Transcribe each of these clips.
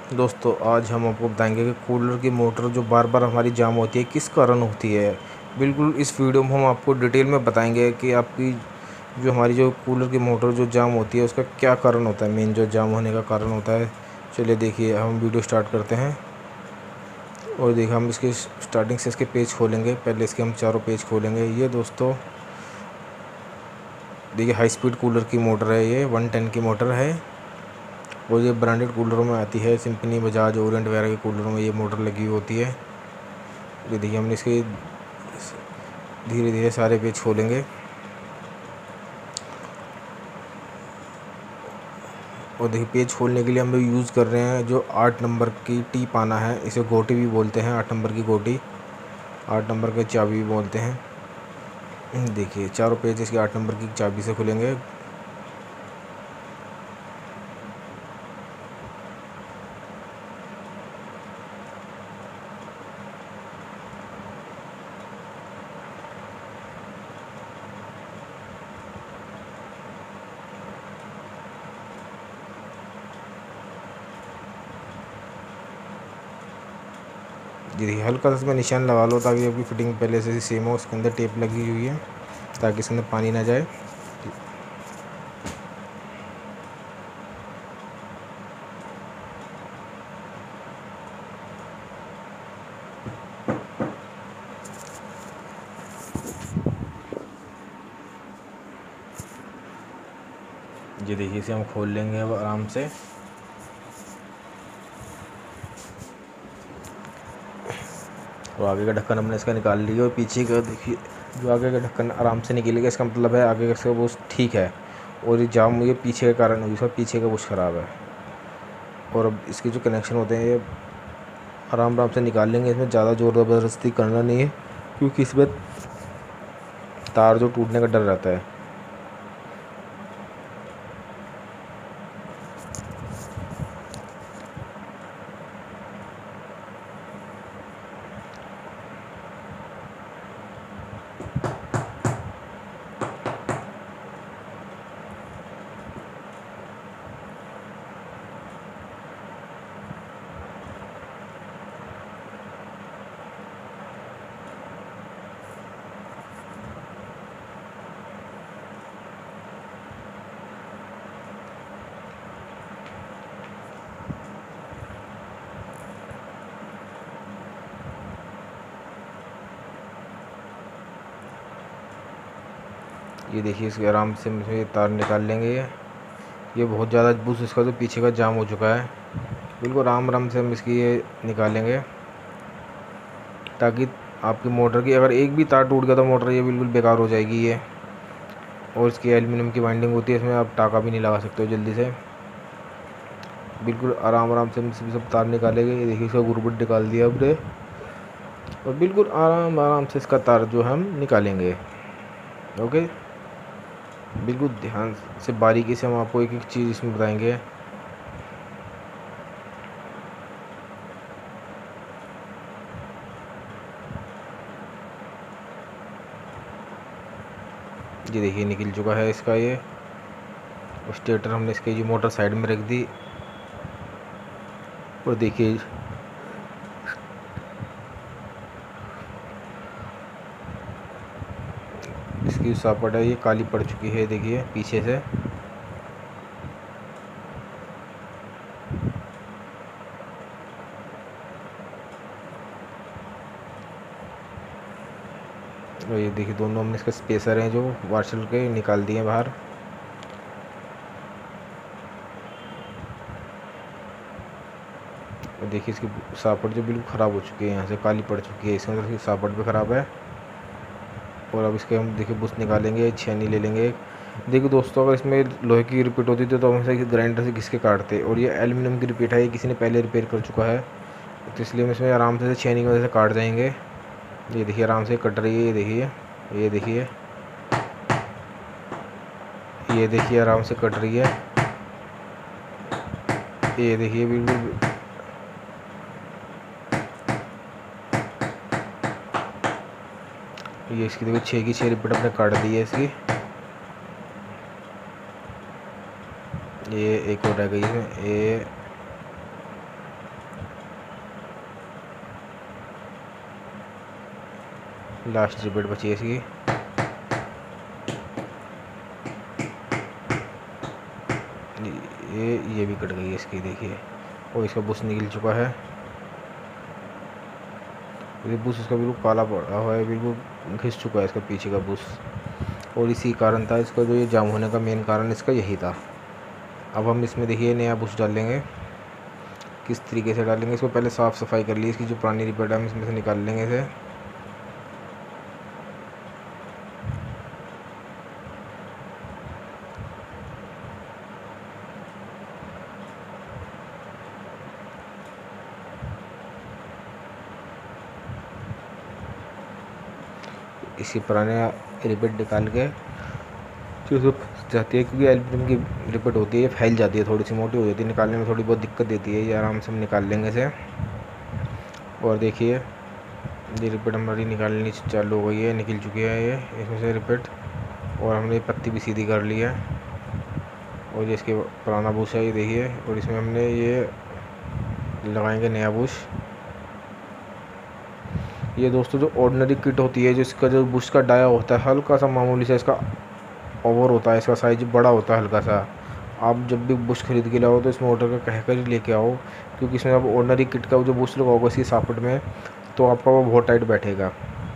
दोस्तों आज हम आपको बताएंगे कि कूलर की मोटर जो बार बार हमारी जाम होती है किस कारण होती है। बिल्कुल इस वीडियो में हम आपको डिटेल में बताएंगे कि आपकी जो हमारी जो कूलर की मोटर जो जाम होती है उसका क्या कारण होता है, मेन जो जाम होने का कारण होता है। चलिए देखिए, हम वीडियो स्टार्ट करते हैं। और देखिए, हम इसके स्टार्टिंग से इसके पेज खोलेंगे। पहले इसके हम चारों पेज खोलेंगे। ये दोस्तों देखिए, हाई स्पीड कूलर की मोटर है, ये 110 की मोटर है। और ये ब्रांडेड कूलरों में आती है, सिम्फनी, बजाज, ओरिएंट वगैरह के कूलरों में ये मोटर लगी हुई होती है। ये देखिए, हमने इसके धीरे धीरे सारे पेज खोलेंगे। और देखिए, पेज खोलने के लिए हम लोग यूज़ कर रहे हैं जो 8 नंबर की टी पाना है, इसे गोटी भी बोलते हैं। 8 नंबर की गोटी, 8 नंबर की चाबी भी बोलते हैं। देखिए, चारों पेज इसकी 8 नंबर की चाबी से खुलेंगे। जी देखिए, हल्का सा इसमें निशान लगा लो ताकि आपकी फिटिंग पहले से सेम हो। उसके अंदर टेप लगी हुई है ताकि इसके अंदर पानी ना जाए। ये देखिए, इसे हम खोल लेंगे अब आराम से। और आगे का ढक्कन हमने इसका निकाल लिया और पीछे का देखिए, जो आगे का ढक्कन आराम से निकलेगा, इसका मतलब है आगे का बुश ठीक है। और ये जाम ये पीछे के कारण हुई, इसका पीछे का बुश ख़राब है। और अब इसके जो कनेक्शन होते हैं ये आराम आराम से निकाल लेंगे। इसमें ज़्यादा ज़ोर ज़बरदस्ती करना नहीं है क्योंकि इसमें तार जो टूटने का डर रहता है। ये देखिए, इसके आराम से ये तार निकाल लेंगे। ये बहुत ज़्यादा बुश इसका जो पीछे का जाम हो चुका है, बिल्कुल आराम आराम से हम इसकी ये निकालेंगे ताकि आपकी मोटर की अगर एक भी तार टूट गया तो मोटर ये बिल्कुल बेकार हो जाएगी ये। और इसकी एल्युमिनियम की वाइंडिंग होती है, इसमें आप टाका भी नहीं लगा सकते हो जल्दी से। बिल्कुल आराम आराम से हम सब तार निकालेंगे। ये देखिए, इसका गुरबुट निकाल दिया हमने। और बिल्कुल आराम आराम से इसका तार जो हम निकालेंगे। ओके, बिल्कुल ध्यान से बारीकी से हम आपको एक एक चीज़ इसमें बताएंगे। ये देखिए, निकल चुका है इसका ये स्टेटर। हमने इसकी जी मोटर साइड में रख दी। और देखिए, इसकी सापट है ये काली पड़ चुकी है, देखिए पीछे से। और ये देखिए, दोनों हमने इसके स्पेसर हैं जो वाशर के निकाल दिए बाहर। और देखिए, इसकी सापट जो बिल्कुल ख़राब हो चुकी है, यहाँ से काली पड़ चुकी है। इसके अंदर इसकी सापट भी ख़राब है। और अब इसके हम देखिए बुश निकालेंगे, छेनी ले लेंगे। देखिए दोस्तों, अगर इसमें लोहे की रिपीट होती थी तो हम इसे ग्राइंडर से घिस के काटते। और ये एल्युमिनियम की रिपीट है, ये किसी ने पहले रिपेयर कर चुका है, तो इसलिए हम इसमें आराम से छेनी की वजह से काट जाएंगे। ये देखिए, आराम से कट रही है। ये देखिए, ये देखिए, ये देखिए, आराम से कट रही है। ये देखिए, बिल्कुल ये इसकी देखिए 6 की 6 रिपीट अपने काट दी है इसकी। ये एक और रह गई है, ये लास्ट रिपीट बची है इसकी। ये भी कट गई है इसकी, देखिए। और इसका बुश निकल चुका है। ये बुश इसका बिल्कुल काला पड़ा हुआ है, बिल्कुल घिस चुका है इसका पीछे का बुश। और इसी कारण था इसका जो ये जाम होने का मेन कारण इसका यही था। अब हम इसमें देखिए नया बुश डालेंगे। किस तरीके से डालेंगे इसको, पहले साफ़ सफाई कर ली इसकी, जो पुरानी रिपीट हम इसमें से निकाल लेंगे इसे। इसी पुराने रिपीट निकाल के जो जाती है, क्योंकि एल्यूमिनियम की रिपीट होती है, ये फैल जाती है, थोड़ी सी मोटी हो जाती है, निकालने में थोड़ी बहुत दिक्कत देती है। ये आराम से हम निकाल लेंगे इसे। और देखिए ये रिपीट हमारी निकालनी चालू हो गई है, निकल चुकी है ये इसमें से रिपीट। और हमने पत्ती भी सीधी कर ली है। और ये इसके पुराना बुश है, ये देखिए। और इसमें हमने ये लगाएंगे नया बुश। ये दोस्तों जो ऑर्डिनरी किट होती है, जिसका जो बुश का डाया होता है हल्का सा मामूली सा इसका ओवर होता है, इसका साइज बड़ा होता है हल्का सा। आप जब भी बुश खरीद के लाओ तो इस मोटर का कह कर ही लेके आओ, क्योंकि इसमें आप ऑर्डिनरी किट का जो बुश लगाओगे इसकी सॉकेट में, तो आपका वो बहुत टाइट बैठेगा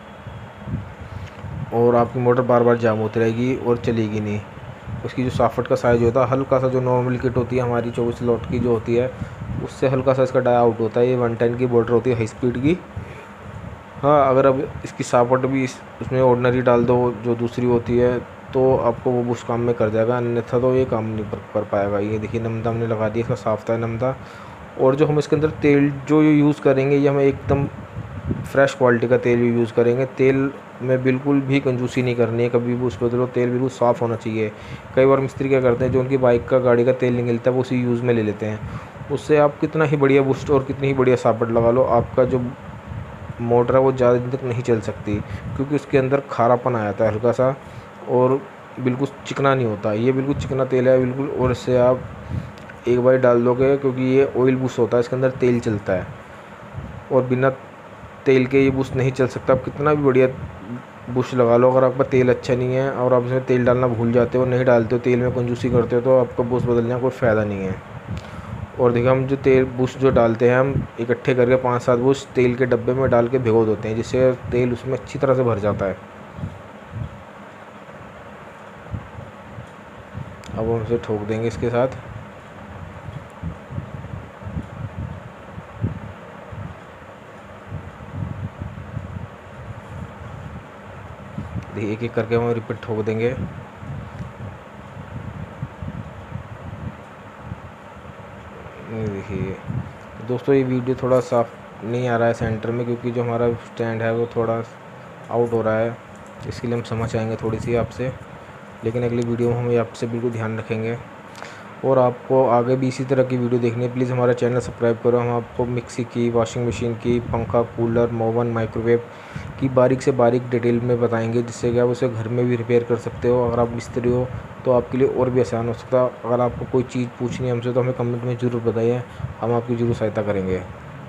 और आपकी मोटर बार बार जाम होती रहेगी और चलेगी नहीं। उसकी जो सॉकेट का साइज़ होता है हल्का सा, जो नॉर्मल किट होती है हमारी 24 स्लॉट की जो होती है, उससे हल्का सा इसका डाया आउट होता है। ये 110 की मोटर होती है हाई स्पीड की। हाँ, अगर अब इसकी सॉकेट भी उसमें ऑर्डिनरी डाल दो जो दूसरी होती है, तो आपको वो बुश काम में कर जाएगा, अन्यथा तो ये काम नहीं कर पाएगा। ये देखिए नमदा हमने लगा दिया, इसका साफ था नमदा। और जो हम इसके अंदर तेल जो यूज़ करेंगे, ये हमें एकदम फ्रेश क्वालिटी का तेल यूज़ करेंगे। तेल में बिल्कुल भी कंजूसी नहीं करनी है, कभी भी बुश बदलो, तेल बिल्कुल साफ़ होना चाहिए। कई बार मिस्त्री क्या करते हैं, जो उनकी बाइक का गाड़ी का तेल नहीं मिलता है वो उसी यूज़ में ले लेते हैं। उससे आप कितना ही बढ़िया बुश और कितनी ही बढ़िया सॉकेट लगा लो, आपका जो मोटर है वो ज़्यादा दिन तक नहीं चल सकती, क्योंकि उसके अंदर खारापन आ जाता है हल्का सा, और बिल्कुल चिकना नहीं होता। ये बिल्कुल चिकना तेल है बिल्कुल। और इससे आप एक बार डाल दोगे, क्योंकि ये ऑयल बुश होता है, इसके अंदर तेल चलता है, और बिना तेल के ये बुश नहीं चल सकता। आप कितना भी बढ़िया बुश लगा लो, अगर आपका तेल अच्छा नहीं है और आप इसमें तेल डालना भूल जाते हो, नहीं डालते हो, तेल में कंजूसी करते हो, तो आपका बुश बदलने का कोई फ़ायदा नहीं है। और देखिए हम जो तेल बुश जो डालते हैं, हम इकट्ठे करके 5-7 बुश तेल के डब्बे में डाल के भिगो देते हैं, जिससे तेल उसमें अच्छी तरह से भर जाता है। अब हम इसे ठोक देंगे इसके साथ। देखिए एक एक करके हम रिपीट ठोक देंगे। देखिए दोस्तों ये वीडियो थोड़ा साफ नहीं आ रहा है सेंटर में, क्योंकि जो हमारा स्टैंड है वो थोड़ा आउट हो रहा है, इसके लिए हम समझ आएंगे थोड़ी सी आपसे। लेकिन अगली वीडियो में हम आपसे बिल्कुल ध्यान रखेंगे। और आपको आगे भी इसी तरह की वीडियो देखनी है, प्लीज़ हमारा चैनल सब्सक्राइब करो। हम आपको मिक्सी की, वॉशिंग मशीन की, पंखा, कूलर, ओवन, माइक्रोवेव की बारीक से बारीक डिटेल में बताएंगे, जिससे कि आप उसे घर में भी रिपेयर कर सकते हो। अगर आप मिस्त्री हो तो आपके लिए और भी आसान हो सकता है। अगर आपको कोई चीज़ पूछनी है हमसे तो हमें कमेंट में ज़रूर बताइए, हम आपकी ज़रूर सहायता करेंगे।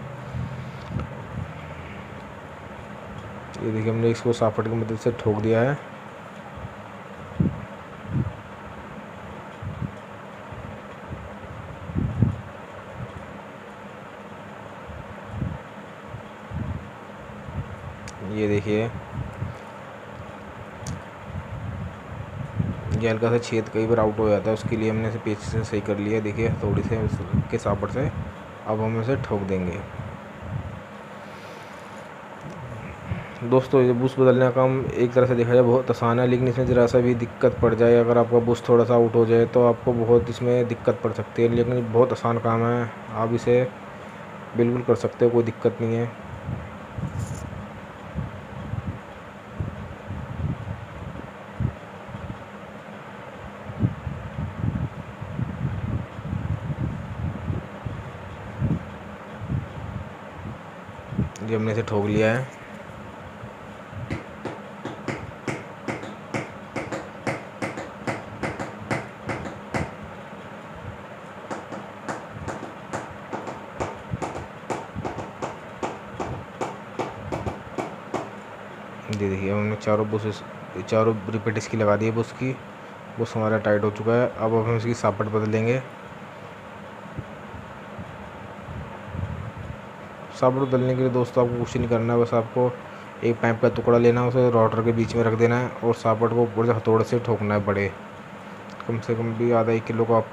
ये देखिए हमने इसको सॉकेट की मदद से ठोक दिया है। ये देखिए ये हल्का सा छेद कई बार आउट हो जाता है, उसके लिए हमने इसे पेच से सही कर लिया। देखिए थोड़ी से उसके सॉकेट से अब हम इसे ठोक देंगे। दोस्तों ये बुश बदलने का काम एक तरह से देखा जाए बहुत आसान है, लेकिन इसमें ज़रा सा भी दिक्कत पड़ जाए, अगर आपका बुश थोड़ा सा आउट हो जाए तो आपको बहुत इसमें दिक्कत पड़ सकती है। लेकिन बहुत आसान काम है, आप इसे बिल्कुल कर सकते हो, कोई दिक्कत नहीं है। ये हमने इसे ठोक लिया है। ये देखिए हमने चारों रिपीट इसकी लगा दी है बुश की। बुश हमारा टाइट हो चुका है। अब हम इसकी सापट बदलेंगे। सापट बदलने के लिए दोस्तों आपको कुछ नहीं करना है, बस आपको एक पाइप का टुकड़ा लेना है, उसे रोटर के बीच में रख देना है और सापट को ऊपर से हथौड़े से ठोकना है। बड़े कम से कम भी आधा 1 किलो का